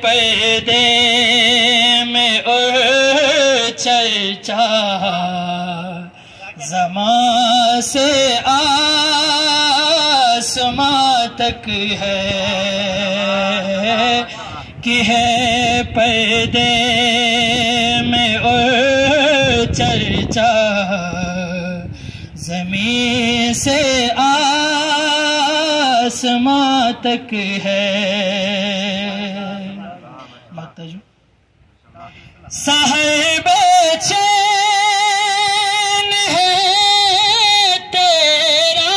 پردے میں چرچا زمان سے آسماں تک ہے کہ ہے پردے میں چرچا زمین سے آسماں تک ہے سحر بے چین ہے تیرا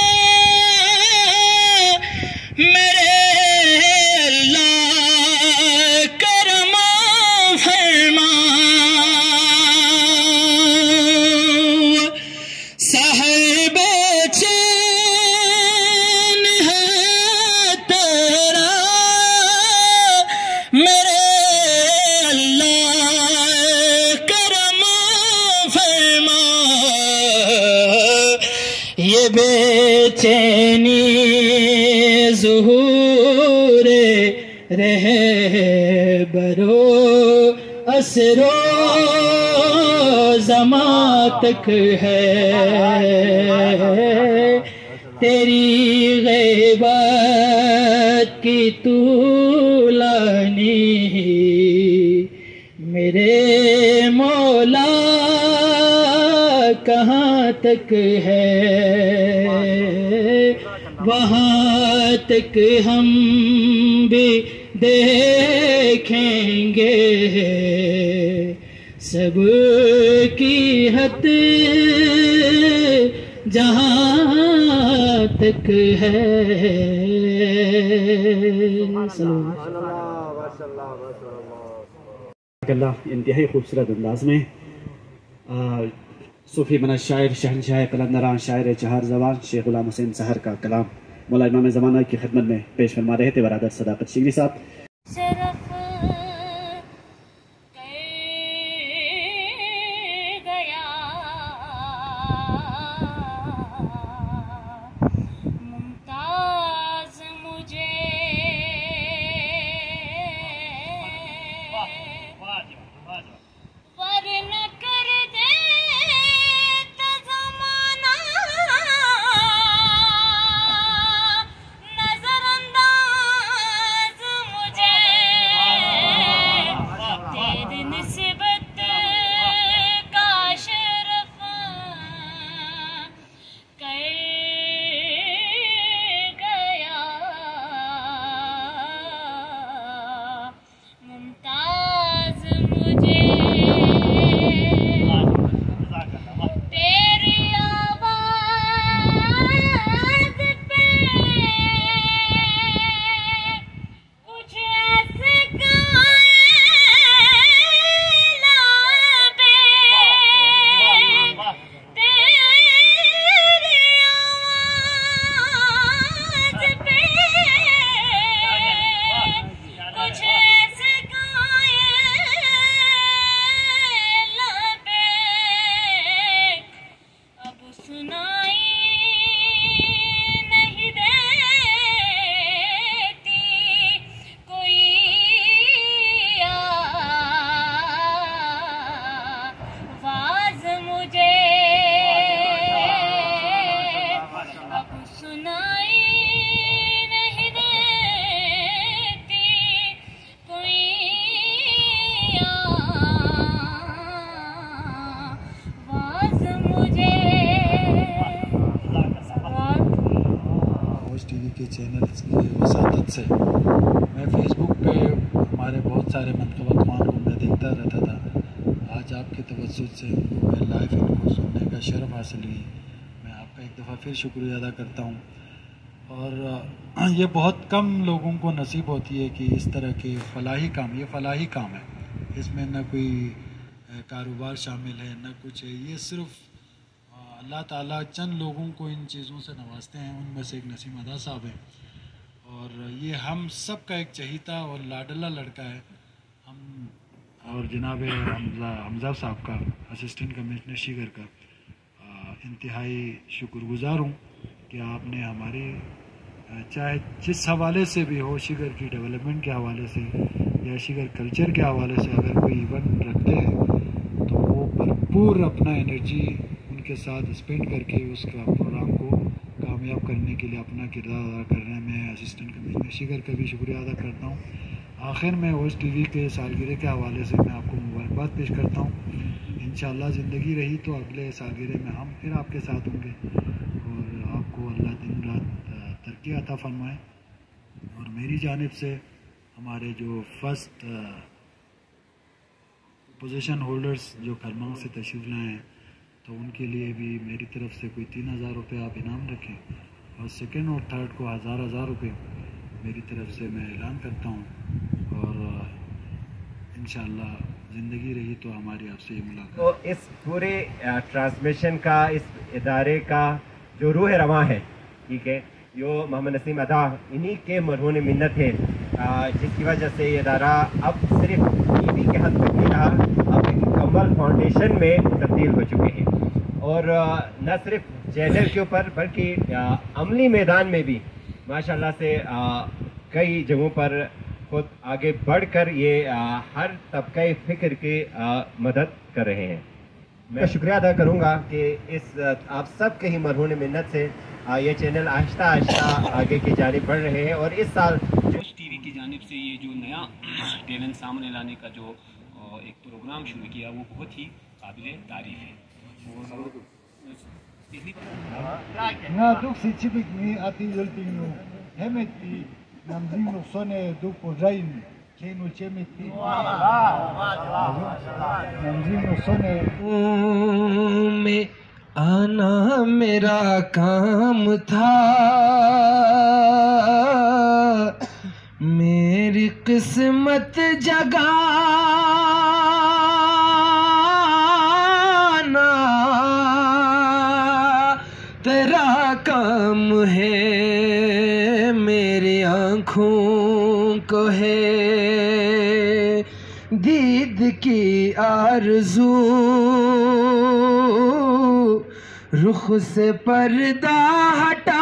میرے اللہ کرم فرما سحر بے چین ہے تیرا میرے یہ بے چینی ظہور رہ برو اسرو زمان تک ہے تیری غیبت کی طولانی میرے مولا کہاں تک ہے وہاں تک ہم بھی دیکھیں گے سب کی حد جہاں تک ہے اللہ انتہائی خوبصورت انداز میں صوفی من الشاعر شہنشاہ قلندران شاعر چہار زبان شیخ غلام حسین سحر کا کلام مولا امام زمانہ کی خدمت میں پیش فرما رہے تھے برادر صداقت شگری صاحب. کے چینلز کی وساطت سے میں فیس بک پہ ہمارے بہت سارے منتخب اخوان کو میں دیکھتا رہتا تھا. آج آپ کے توسط سے میں لائیو ان کو سننے کا شرف حاصل ہوئی. میں آپ کا ایک دفعہ پھر شکریہ ادا کرتا ہوں. اور یہ بہت کم لوگوں کو نصیب ہوتی ہے کہ اس طرح کے فلاحی کام، یہ فلاحی کام ہے، اس میں نہ کوئی کاروبار شامل ہے نہ کچھ ہے. یہ صرف اللہ تعالیٰ چند لوگوں کو ان چیزوں سے نوازتے ہیں. ان میں سے ایک نسیم ادا صاحب ہیں اور یہ ہم سب کا ایک چہیتا اور لاڈلا لڑکا ہے. ہم اور جناب حمزہ صاحب کا اسسٹنٹ کمشنر شیگر کا انتہائی شکر گزار ہوں کہ آپ نے ہماری چاہے جس حوالے سے بھی ہو، شیگر کی ڈیولپمنٹ کے حوالے سے یا شگر کلچر کے حوالے سے اگر کوئی ایونٹ رکھتے ہیں تو وہ بھرپور اپنا انرجی ان کے ساتھ اسپینڈ کر کے اس کا پروگرام کو کامیاب کرنے کے لیے اپنا کردار ادا کر رہے ہیں. میں اسسٹنٹ کمشنر شگر کا بھی شکریہ ادا کرتا ہوں. آخر میں اوس ٹی وی کے سالگرہ کے حوالے سے میں آپ کو مبارکباد پیش کرتا ہوں. انشاءاللہ زندگی رہی تو اگلے سالگرہ میں ہم پھر آپ کے ساتھ ہوں گے اور آپ کو اللہ دن رات ترقی عطا فرمائے. اور میری جانب سے ہمارے جو فرسٹ پوزیشن ہولڈرز جو کھرمانگ سے تشریف لائے ہیں تو ان کے لیے بھی میری طرف سے کوئی 3000 روپے آپ انعام رکھیں, اور سیکنڈ اور تھرڈ کو 1000 روپے میری طرف سے میں اعلان کرتا ہوں. اور انشاءاللہ زندگی رہی تو ہماری آپ سے یہ ملاقات. تو اس پورے ٹرانسمیشن کا, اس ادارے کا جو روح رواں ہے, ٹھیک ہے, جو محمد نسیم ادا انہی کے مرہون منت ہے, جس کی وجہ سے یہ ادارہ اب صرف ٹی وی کے حد تک نہیں رہا, اب ایک مکمل فاؤنڈیشن میں تبدیل ہو چکے ہیں. اور نہ صرف چینل کے اوپر بلکہ عملی میدان میں بھی ماشاءاللہ سے کئی جگہوں پر خود آگے بڑھ کر یہ ہر طبقہ فکر کی مدد کر رہے ہیں. میں شکریہ ادا کروں گا کہ اس آپ سب کے ہی مرہون منت سے یہ چینل آہستہ آہستہ آگے کی جانب بڑھ رہے ہیں. اور اس سال اوس ٹی وی کی جانب سے یہ جو نیا ٹیلنٹ سامنے لانے کا جو ایک پروگرام شروع کیا وہ بہت ہی قابل تعریف ہے. میں آنا میرا کام تھا, میری قسمت جگانا تیرا کام ہے, میری آنکھوں کو ہے دید کی آرزو, رخ سے پردہ ہٹانا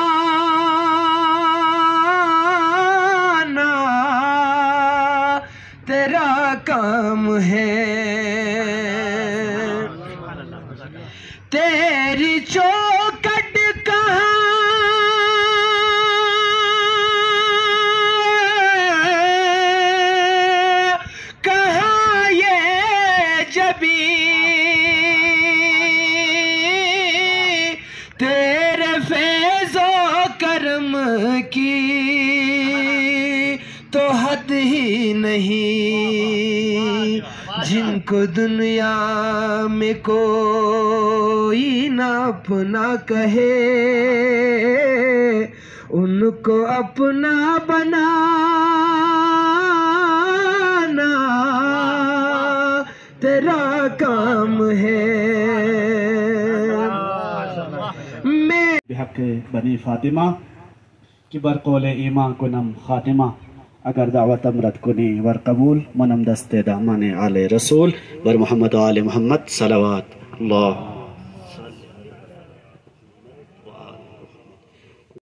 تیرا کام ہے, تیری چوکھٹ کہاں کہاں یہ جبی تیرے فیض و کرم کی تو حد ہی نہیں, جن کو دنیا میں کوئی نہ اپنا کہے ان کو اپنا بنانا تیرا کام ہے. بحق بنی فاطمہ کی برقول ایمان کنم خاتمہ, اگر دعوت امرت کنی ور قبول منم دست دامان آل رسول ور محمد و آل محمد صلوات اللہ.